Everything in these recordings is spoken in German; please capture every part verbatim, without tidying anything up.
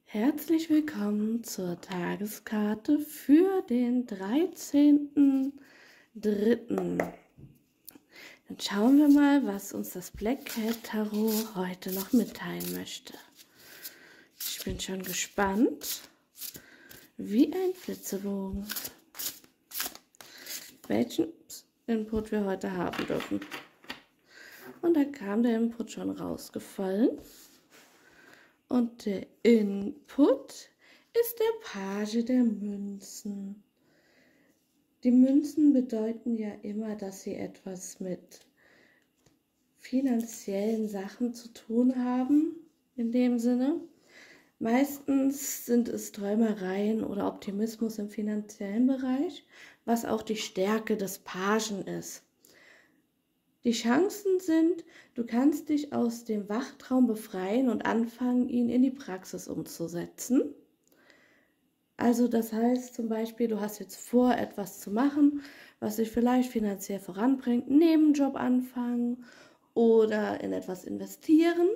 Herzlich willkommen zur Tageskarte für den dreizehnten dritten Dann schauen wir mal, was uns das Black Cat Tarot heute noch mitteilen möchte. Ich bin schon gespannt, wie ein Flitzebogen, welchen Input wir heute haben dürfen. Und da kam der Input schon rausgefallen. Und der Input ist der Page der Münzen. Die Münzen bedeuten ja immer, dass sie etwas mit finanziellen Sachen zu tun haben, in dem Sinne. Meistens sind es Träumereien oder Optimismus im finanziellen Bereich, was auch die Stärke des Pagen ist. Die Chancen sind, du kannst dich aus dem Wachtraum befreien und anfangen, ihn in die Praxis umzusetzen. Also das heißt zum Beispiel, du hast jetzt vor, etwas zu machen, was dich vielleicht finanziell voranbringt, einen Nebenjob anfangen oder in etwas investieren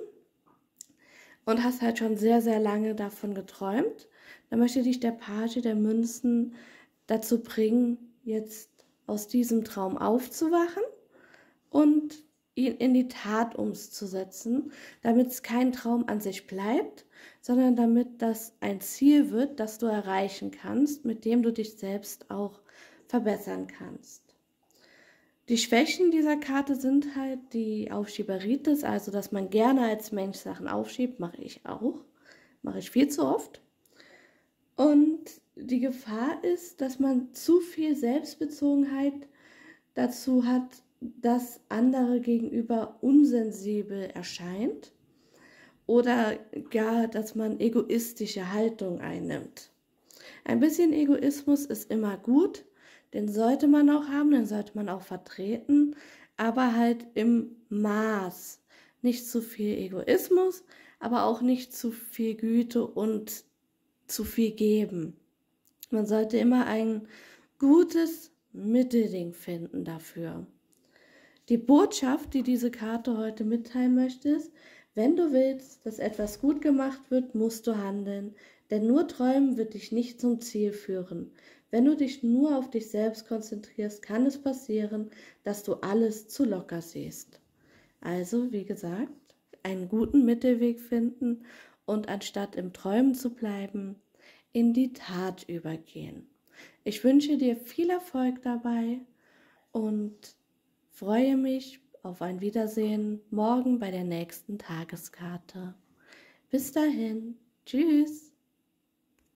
und hast halt schon sehr, sehr lange davon geträumt. Dann möchte dich der Page der Münzen dazu bringen, jetzt aus diesem Traum aufzuwachen und ihn in die Tat umzusetzen, damit es kein Traum an sich bleibt, sondern damit das ein Ziel wird, das du erreichen kannst, mit dem du dich selbst auch verbessern kannst. Die Schwächen dieser Karte sind halt die Aufschieberitis, also dass man gerne als Mensch Sachen aufschiebt, mache ich auch, mache ich viel zu oft. Und die Gefahr ist, dass man zu viel Selbstbezogenheit dazu hat, dass andere gegenüber unsensibel erscheint oder gar, dass man egoistische Haltung einnimmt. Ein bisschen Egoismus ist immer gut, den sollte man auch haben, den sollte man auch vertreten, aber halt im Maß. Nicht zu viel Egoismus, aber auch nicht zu viel Güte und zu viel geben. Man sollte immer ein gutes Mittelding finden dafür. Die Botschaft, die diese Karte heute mitteilen möchte, ist: Wenn du willst, dass etwas gut gemacht wird, musst du handeln, denn nur Träumen wird dich nicht zum Ziel führen. Wenn du dich nur auf dich selbst konzentrierst, kann es passieren, dass du alles zu locker siehst. Also, wie gesagt, einen guten Mittelweg finden und anstatt im Träumen zu bleiben, in die Tat übergehen. Ich wünsche dir viel Erfolg dabei und freue mich auf ein Wiedersehen morgen bei der nächsten Tageskarte. Bis dahin, tschüss!